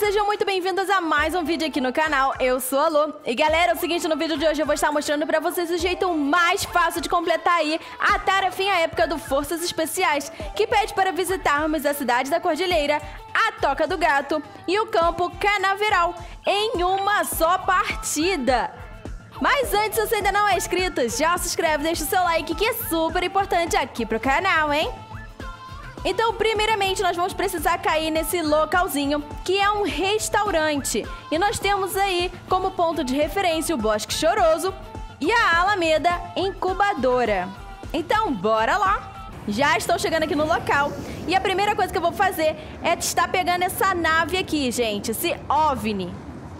sejam muito bem-vindos a mais um vídeo aqui no canal. Eu sou a Lu. E galera, é o seguinte, no vídeo de hoje eu vou estar mostrando pra vocês o jeito mais fácil de completar aí a tarefinha épica do Forças Especiais, que pede para visitarmos a cidade da Cordilheira, a Toca do Gato e o campo Canaveral em uma só partida. Mas antes, se você ainda não é inscrito, já se inscreve, deixa o seu like, que é super importante aqui pro canal, hein? Então, primeiramente, nós vamos precisar cair nesse localzinho, que é um restaurante. E nós temos aí como ponto de referência o Bosque Choroso e a Alameda Incubadora. Então, bora lá! Já estou chegando aqui no local e a primeira coisa que eu vou fazer é estar pegando essa nave aqui, gente, esse OVNI.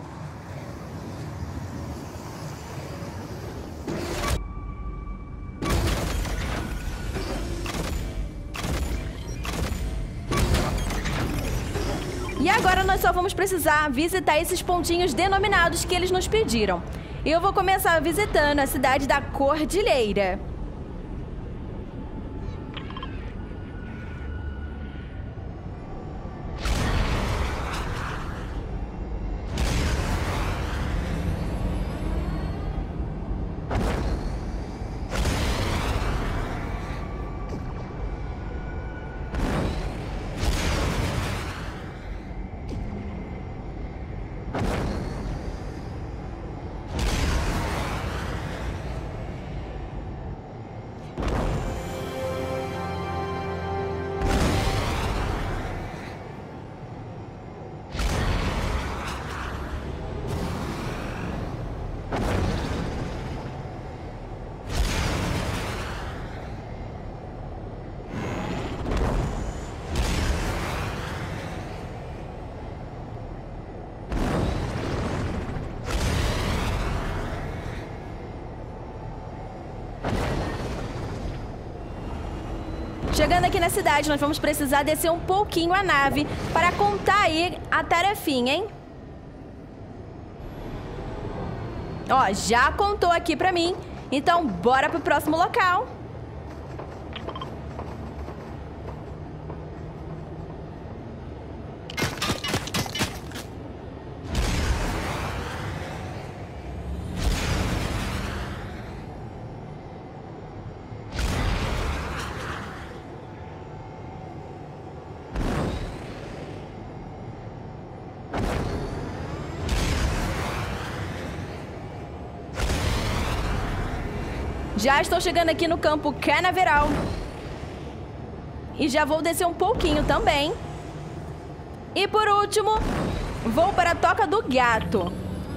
E agora nós só vamos precisar visitar esses pontinhos denominados que eles nos pediram. Eu vou começar visitando a cidade da Cordilheira. Chegando aqui na cidade, nós vamos precisar descer um pouquinho a nave para contar aí a tarefinha, hein? Ó, já contou aqui pra mim, então bora pro próximo local. Já estou chegando aqui no campo Canaveral. E já vou descer um pouquinho também. E por último, vou para a Toca do Gato.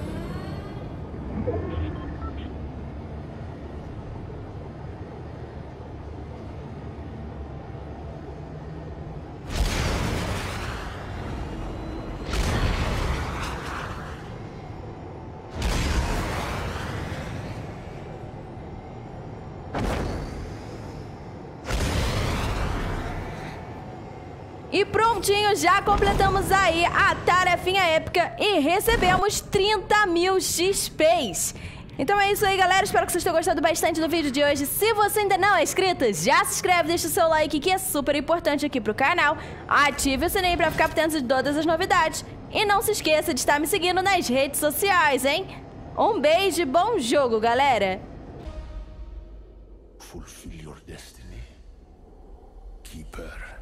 E prontinho, já completamos aí a tarefinha épica e recebemos 30.000 XPs. Então é isso aí, galera. Espero que vocês tenham gostado bastante do vídeo de hoje. Se você ainda não é inscrito, já se inscreve, deixa o seu like, que é super importante aqui pro canal. Ative o sininho pra ficar por dentro de todas as novidades. E não se esqueça de estar me seguindo nas redes sociais, hein? Um beijo e bom jogo, galera! Fulfill your destiny, Keeper.